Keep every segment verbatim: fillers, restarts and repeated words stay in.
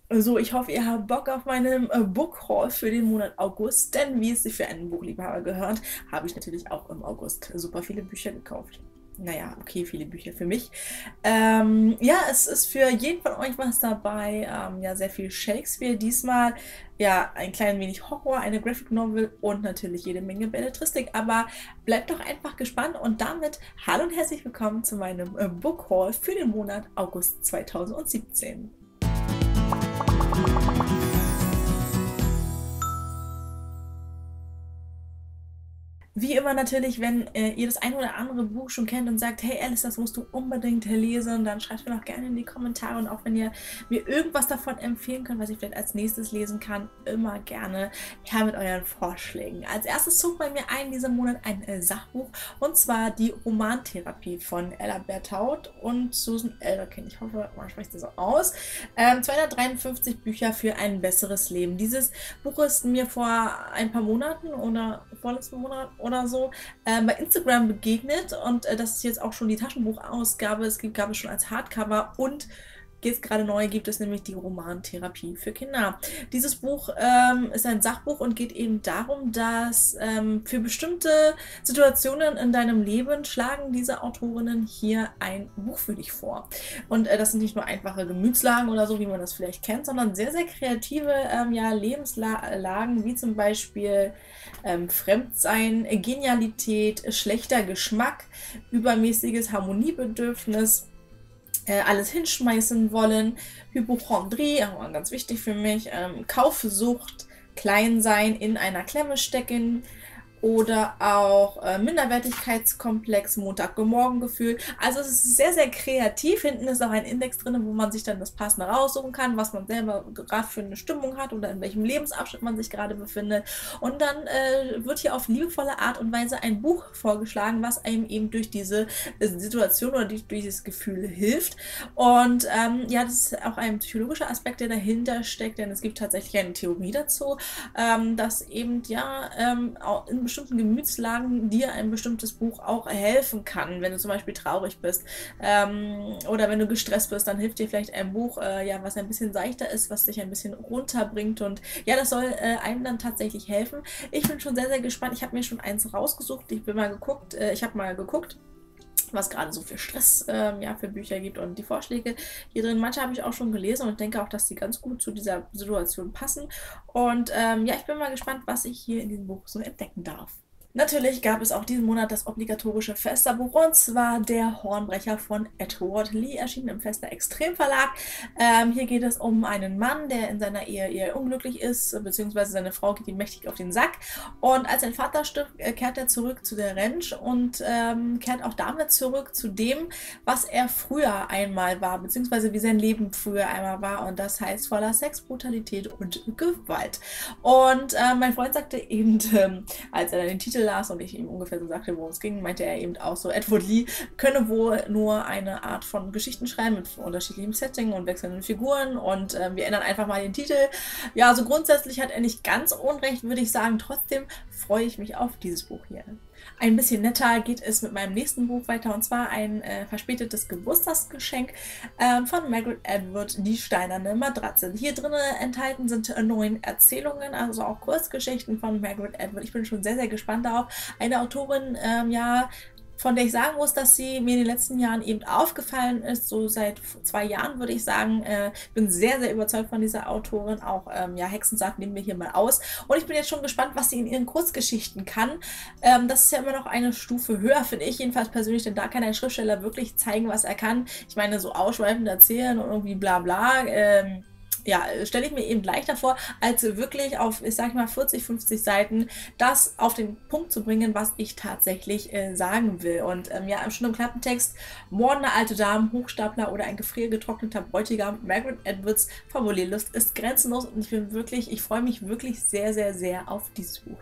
So, ich hoffe, ihr habt Bock auf meinen äh, Book Haul für den Monat August, denn wie es sich für einen Buchliebhaber gehört, habe ich natürlich auch im August super viele Bücher gekauft. Naja, okay, viele Bücher für mich. Ähm, ja, es ist für jeden von euch was dabei. Ähm, ja, sehr viel Shakespeare. Diesmal ja ein klein wenig Horror, eine Graphic Novel und natürlich jede Menge Belletristik. Aber bleibt doch einfach gespannt und damit hallo und herzlich willkommen zu meinem äh, Book Haul für den Monat August zweitausendsiebzehn. Wie immer natürlich, wenn äh, ihr das ein oder andere Buch schon kennt und sagt, hey Alice, das musst du unbedingt lesen, dann schreibt mir doch gerne in die Kommentare und auch wenn ihr mir irgendwas davon empfehlen könnt, was ich vielleicht als nächstes lesen kann, immer gerne her mit euren Vorschlägen. Als erstes zog bei mir ein diesen Monat ein äh, Sachbuch und zwar die Romantherapie von Ella Berthaud und Susan Elderkin. Ich hoffe, man spricht das so aus. Ähm, zweihundertdreiundfünfzig Bücher für ein besseres Leben. Dieses Buch ist mir vor ein paar Monaten oder vorletzten Monat oder so äh, bei Instagram begegnet und äh, das ist jetzt auch schon die Taschenbuchausgabe. Es gibt, gab es schon als Hardcover und jetzt gerade neu gibt es nämlich die Romantherapie für Kinder. Dieses Buch ähm, ist ein Sachbuch und geht eben darum, dass ähm, für bestimmte Situationen in deinem Leben schlagen diese Autorinnen hier ein Buch für dich vor. Und äh, das sind nicht nur einfache Gemütslagen oder so, wie man das vielleicht kennt, sondern sehr, sehr kreative ähm, ja, Lebenslagen, wie zum Beispiel ähm, Fremdsein, Genialität, schlechter Geschmack, übermäßiges Harmoniebedürfnis, äh, alles hinschmeißen wollen, Hypochondrie, auch ganz wichtig für mich, ähm, Kaufsucht, Kleinsein, in einer Klemme stecken, oder auch äh, Minderwertigkeitskomplex, Montagmorgengefühl. Also es ist sehr, sehr kreativ. Hinten ist auch ein Index drin, wo man sich dann das Passende raussuchen kann, was man selber gerade für eine Stimmung hat oder in welchem Lebensabschnitt man sich gerade befindet. Und dann äh, wird hier auf liebevolle Art und Weise ein Buch vorgeschlagen, was einem eben durch diese äh, Situation oder durch dieses Gefühl hilft. Und ähm, ja, das ist auch ein psychologischer Aspekt, der dahinter steckt, denn es gibt tatsächlich eine Theorie dazu, ähm, dass eben ja ähm, auch in bestimmten Gemütslagen dir ein bestimmtes Buch auch helfen kann. Wenn du zum Beispiel traurig bist ähm, oder wenn du gestresst bist, dann hilft dir vielleicht ein Buch, äh, ja, was ein bisschen seichter ist, was dich ein bisschen runterbringt und ja, das soll äh, einem dann tatsächlich helfen. Ich bin schon sehr, sehr gespannt. Ich habe mir schon eins rausgesucht. Ich bin mal geguckt, äh, ich habe mal geguckt, was gerade so für Stress ähm, ja, für Bücher gibt und die Vorschläge hier drin. Manche habe ich auch schon gelesen und denke auch, dass die ganz gut zu dieser Situation passen. Und ähm, ja, ich bin mal gespannt, was ich hier in diesem Buch so entdecken darf. Natürlich gab es auch diesen Monat das obligatorische Festerbuch und zwar Der Hornbrecher von Edward Lee, erschienen im Fester Extrem Verlag. Ähm, hier geht es um einen Mann, der in seiner Ehe eher unglücklich ist, beziehungsweise seine Frau geht ihm mächtig auf den Sack. Und als sein Vater stirbt, äh, kehrt er zurück zu der Ranch und ähm, kehrt auch damit zurück zu dem, was er früher einmal war, beziehungsweise wie sein Leben früher einmal war. Und das heißt voller Sex, Brutalität und Gewalt. Und äh, mein Freund sagte eben, ähm, als er dann den Titel las und ich ihm ungefähr so sagte, worum es ging, meinte er eben auch so, Edward Lee könne wohl nur eine Art von Geschichten schreiben mit unterschiedlichem Setting und wechselnden Figuren und äh, wir ändern einfach mal den Titel. Ja, so grundsätzlich hat er nicht ganz unrecht, würde ich sagen. Trotzdem freue ich mich auf dieses Buch hier. Ein bisschen netter geht es mit meinem nächsten Buch weiter und zwar ein äh, verspätetes Geburtstagsgeschenk ähm, von Margaret Atwood, Die steinerne Matratze. Hier drin enthalten sind äh, neun Erzählungen, also auch Kurzgeschichten von Margaret Atwood. Ich bin schon sehr, sehr gespannt darauf. Eine Autorin, ähm, ja, von der ich sagen muss, dass sie mir in den letzten Jahren eben aufgefallen ist, so seit zwei Jahren würde ich sagen. Äh, bin sehr, sehr überzeugt von dieser Autorin, auch ähm, ja, Hexensaat nehmen wir hier mal aus. Und ich bin jetzt schon gespannt, was sie in ihren Kurzgeschichten kann. Ähm, das ist ja immer noch eine Stufe höher, finde ich jedenfalls persönlich, denn da kann ein Schriftsteller wirklich zeigen, was er kann. Ich meine, so ausschweifend erzählen und irgendwie bla bla, ähm, ja, stelle ich mir eben leichter vor, als wirklich auf, ich sag mal, vierzig, fünfzig Seiten das auf den Punkt zu bringen, was ich tatsächlich äh, sagen will. Und ähm, ja, schon im Klappentext, mordende alte Damen, Hochstapler oder ein gefriergetrockneter Bräutigam, Margaret Atwoods Fabulierlust ist grenzenlos und ich bin wirklich, ich freue mich wirklich sehr, sehr, sehr auf dieses Buch hier.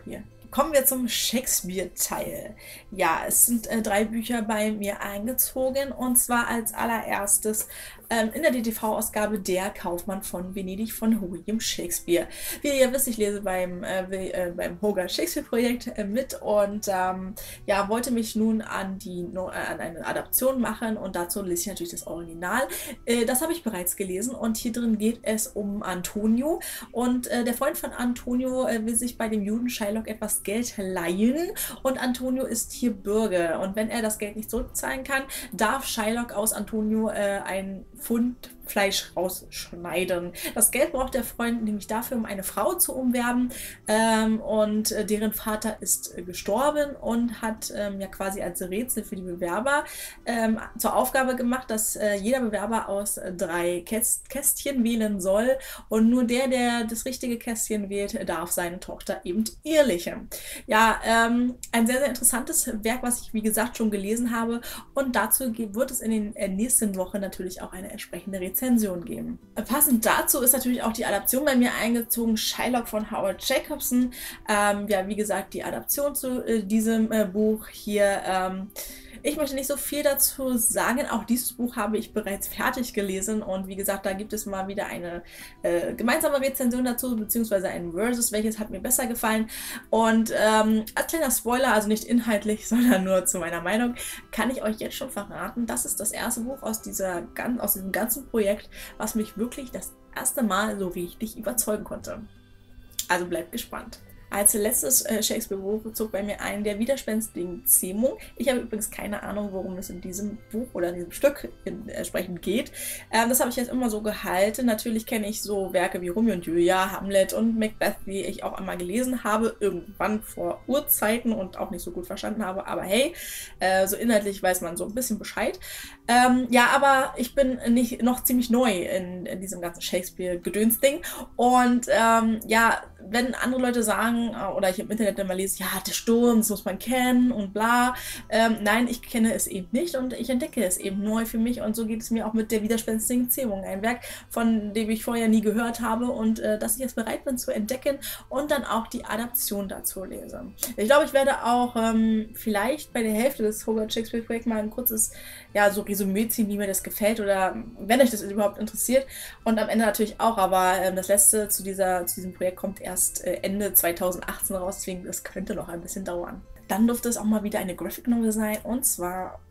Kommen wir zum Shakespeare-Teil. Ja, es sind äh, drei Bücher bei mir eingezogen und zwar als allererstes ähm, in der D T V-Ausgabe Der Kaufmann von Venedig von William Shakespeare. Wie ihr wisst, ich lese beim, äh, äh, beim Hogarth Shakespeare-Projekt äh, mit und ähm, ja, wollte mich nun an, die, no, äh, an eine Adaption machen und dazu lese ich natürlich das Original. Äh, das habe ich bereits gelesen und hier drin geht es um Antonio und äh, der Freund von Antonio äh, will sich bei dem Juden Shylock etwas Geld leihen und Antonio ist hier Bürger und wenn er das Geld nicht zurückzahlen kann, darf Shylock aus Antonio äh, ein Pfund Fleisch rausschneiden. Das Geld braucht der Freund nämlich dafür, um eine Frau zu umwerben ähm, und äh, deren Vater ist äh, gestorben und hat ähm, ja quasi als Rätsel für die Bewerber ähm, zur Aufgabe gemacht, dass äh, jeder Bewerber aus äh, drei Käst Kästchen wählen soll und nur der, der das richtige Kästchen wählt, darf seine Tochter eben ehelichen. Ja, ähm, ein sehr, sehr interessantes Werk, was ich wie gesagt schon gelesen habe und dazu wird es in den äh, nächsten Wochen natürlich auch eine entsprechende Rezension geben. Passend dazu ist natürlich auch die Adaption bei mir eingezogen, Shylock von Howard Jacobson. Ähm, ja, wie gesagt, die Adaption zu äh, diesem äh, Buch hier. Ähm, Ich möchte nicht so viel dazu sagen. Auch dieses Buch habe ich bereits fertig gelesen und wie gesagt, da gibt es mal wieder eine äh, gemeinsame Rezension dazu, beziehungsweise ein Versus, welches hat mir besser gefallen. Und ähm, als kleiner Spoiler, also nicht inhaltlich, sondern nur zu meiner Meinung, kann ich euch jetzt schon verraten, das ist das erste Buch aus, dieser, aus diesem ganzen Projekt, was mich wirklich das erste Mal so richtig überzeugen konnte. Also bleibt gespannt. Als letztes äh, Shakespeare-Buch zog bei mir ein Der widerspenstigen Zähmung. Ich habe übrigens keine Ahnung, worum es in diesem Buch oder in diesem Stück in, entsprechend geht. Ähm, das habe ich jetzt immer so gehalten. Natürlich kenne ich so Werke wie Romeo und Julia, Hamlet und Macbeth, die ich auch einmal gelesen habe, irgendwann vor Urzeiten und auch nicht so gut verstanden habe. Aber hey, äh, so inhaltlich weiß man so ein bisschen Bescheid. Ähm, ja, aber ich bin nicht, noch ziemlich neu in, in diesem ganzen Shakespeare-Gedöns-Ding. Und ähm, ja, wenn andere Leute sagen, oder ich im Internet immer lese, ja, der Sturm, das muss man kennen und bla. Ähm, nein, ich kenne es eben nicht und ich entdecke es eben neu für mich und so geht es mir auch mit Der widerspenstigen Zähmung. Ein Werk, von dem ich vorher nie gehört habe und äh, dass ich jetzt bereit bin zu entdecken und dann auch die Adaption dazu lese. Ich glaube, ich werde auch ähm, vielleicht bei der Hälfte des Hogarth Shakespeare Projekts mal ein kurzes, ja, so Resümee ziehen, wie mir das gefällt oder wenn euch das überhaupt interessiert und am Ende natürlich auch, aber ähm, das letzte zu, dieser, zu diesem Projekt kommt erst äh, Ende zweitausendachtzehn raus, deswegen das könnte noch ein bisschen dauern. Dann durfte es auch mal wieder eine Graphic Novel sein und zwar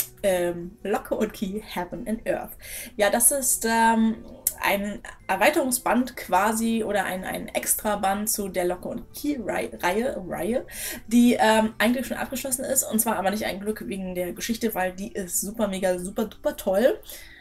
ähm, Locke und Key, Heaven and Earth. Ja, das ist ähm, ein Erweiterungsband quasi oder ein, ein Extraband zu der Locke und Key-Reihe, Reihe, die ähm, eigentlich schon abgeschlossen ist und zwar aber nicht ein Glück wegen der Geschichte, weil die ist super, mega, super, super toll.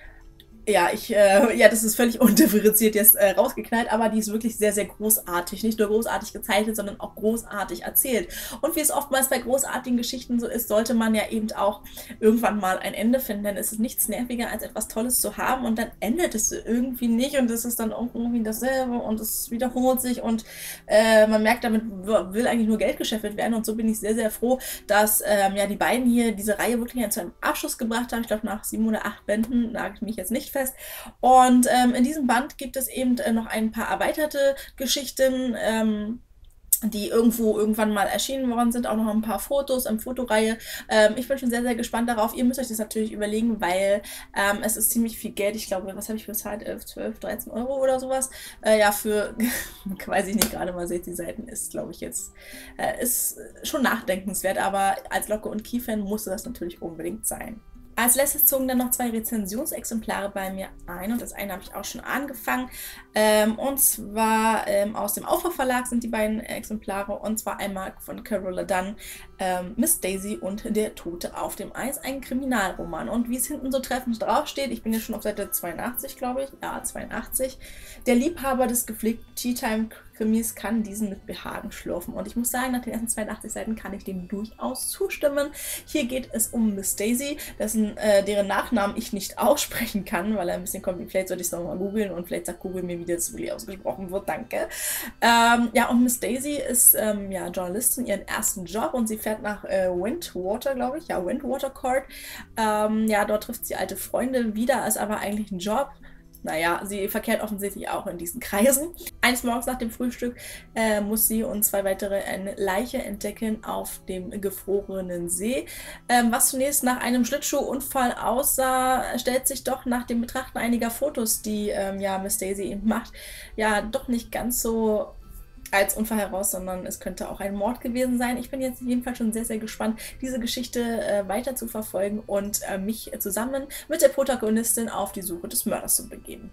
Ja, ich, äh, ja, das ist völlig undifferenziert jetzt äh, rausgeknallt, aber die ist wirklich sehr, sehr großartig. Nicht nur großartig gezeichnet, sondern auch großartig erzählt. Und wie es oftmals bei großartigen Geschichten so ist, sollte man ja eben auch irgendwann mal ein Ende finden, denn es ist nichts nerviger, als etwas Tolles zu haben und dann endet es irgendwie nicht und es ist dann irgendwie dasselbe und es wiederholt sich und äh, man merkt, damit will eigentlich nur Geld gescheffelt werden und so bin ich sehr, sehr froh, dass ähm, ja, die beiden hier diese Reihe wirklich zu einem Abschluss gebracht haben. Ich glaube, nach sieben oder acht Bänden, nagel ich mich jetzt nicht fest. Und ähm, in diesem Band gibt es eben äh, noch ein paar erweiterte Geschichten, ähm, die irgendwo irgendwann mal erschienen worden sind, auch noch ein paar Fotos in Fotoreihe. Ähm, ich bin schon sehr, sehr gespannt darauf. Ihr müsst euch das natürlich überlegen, weil ähm, es ist ziemlich viel Geld. Ich glaube, was habe ich bezahlt? elf, zwölf, dreizehn Euro oder sowas. Äh, ja, für, weiß ich nicht, gerade mal sechzig Seiten ist, glaube ich, jetzt, äh, ist schon nachdenkenswert, aber als Locke und Key-Fan musste das natürlich unbedingt sein. Als letztes zogen dann noch zwei Rezensionsexemplare bei mir ein und das eine habe ich auch schon angefangen. Ähm, und zwar ähm, aus dem Aufbau Verlag sind die beiden Exemplare und zwar einmal von Carola Dunn, ähm, Miss Daisy und Der Tote auf dem Eis, ein Kriminalroman. Und wie es hinten so treffend draufsteht, ich bin jetzt schon auf Seite zweiundachtzig, glaube ich, ja, zweiundachtzig, der Liebhaber des gepflegten Tea-Time Krimis kann diesen mit Behagen schlürfen. Und ich muss sagen, nach den ersten zweiundachtzig Seiten kann ich dem durchaus zustimmen. Hier geht es um Miss Daisy, dessen, äh, deren Nachnamen ich nicht aussprechen kann, weil er ein bisschen kommt. Vielleicht sollte ich es nochmal googeln und vielleicht sagt Google mir, wie das wirklich ausgesprochen wird. Danke. Ähm, ja, und Miss Daisy ist ähm, ja, Journalistin, ihren ersten Job und sie fährt nach äh, Windwater, glaube ich. Ja, Windwater Court. Ähm, ja, dort trifft sie alte Freunde wieder, ist aber eigentlich ein Job. naja, sie verkehrt offensichtlich auch in diesen Kreisen. Eines Morgens nach dem Frühstück äh, muss sie und zwei weitere eine Leiche entdecken auf dem gefrorenen See. Ähm, was zunächst nach einem Schlittschuhunfall aussah, stellt sich doch nach dem Betrachten einiger Fotos, die ähm, ja Miss Daisy eben macht, ja doch nicht ganz so als Unfall heraus, sondern es könnte auch ein Mord gewesen sein. Ich bin jetzt jedenfalls schon sehr, sehr gespannt, diese Geschichte äh, weiter zu verfolgen und äh, mich zusammen mit der Protagonistin auf die Suche des Mörders zu begeben.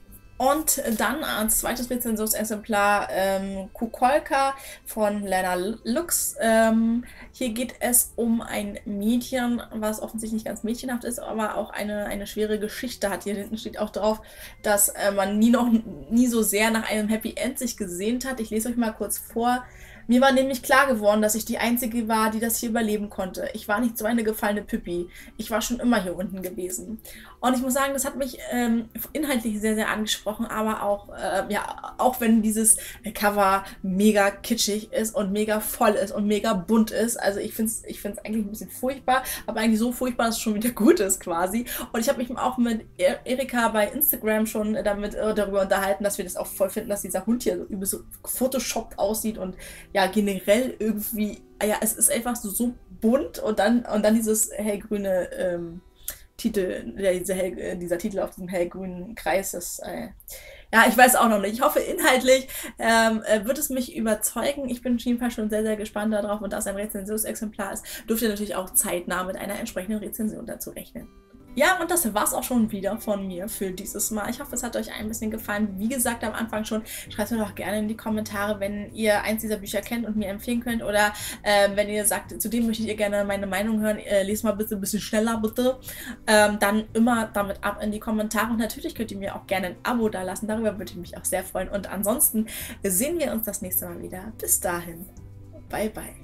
Und dann als zweites Rezensionsexemplar ähm, Kukolka von Lena Lux. Ähm, hier geht es um ein Mädchen, was offensichtlich nicht ganz mädchenhaft ist, aber auch eine, eine schwere Geschichte hat. Hier hinten steht auch drauf, dass äh, man nie, noch, nie so sehr nach einem Happy End sich gesehnt hat. Ich lese euch mal kurz vor. Mir war nämlich klar geworden, dass ich die Einzige war, die das hier überleben konnte. Ich war nicht so eine gefallene Püppi. Ich war schon immer hier unten gewesen. Und ich muss sagen, das hat mich ähm, inhaltlich sehr, sehr angesprochen, aber auch, äh, ja, auch wenn dieses Cover mega kitschig ist und mega voll ist und mega bunt ist. Also ich finde es ich find's eigentlich ein bisschen furchtbar, aber eigentlich so furchtbar, dass es schon wieder gut ist quasi. Und ich habe mich auch mit Erika bei Instagram schon damit äh, darüber unterhalten, dass wir das auch voll finden, dass dieser Hund hier so übel so photoshoppt aussieht und ja, generell irgendwie, ja, es ist einfach so, so bunt und dann, und dann dieses hellgrüne ähm, Titel, ja, diese hell, dieser Titel auf diesem hellgrünen Kreis, das, äh, ja, ich weiß auch noch nicht. Ich hoffe, inhaltlich ähm, wird es mich überzeugen. Ich bin jedenfalls schon sehr, sehr gespannt darauf und da es ein Rezensionsexemplar ist, dürft ihr natürlich auch zeitnah mit einer entsprechenden Rezension dazu rechnen. Ja, und das war's auch schon wieder von mir für dieses Mal. Ich hoffe, es hat euch ein bisschen gefallen. Wie gesagt, am Anfang schon, schreibt mir doch gerne in die Kommentare, wenn ihr eins dieser Bücher kennt und mir empfehlen könnt. Oder äh, wenn ihr sagt, zu dem möchtet ihr gerne meine Meinung hören, äh, lest mal bitte ein bisschen schneller, bitte. Ähm, dann immer damit ab in die Kommentare. Und natürlich könnt ihr mir auch gerne ein Abo da lassen. Darüber würde ich mich auch sehr freuen. Und ansonsten sehen wir uns das nächste Mal wieder. Bis dahin. Bye, bye.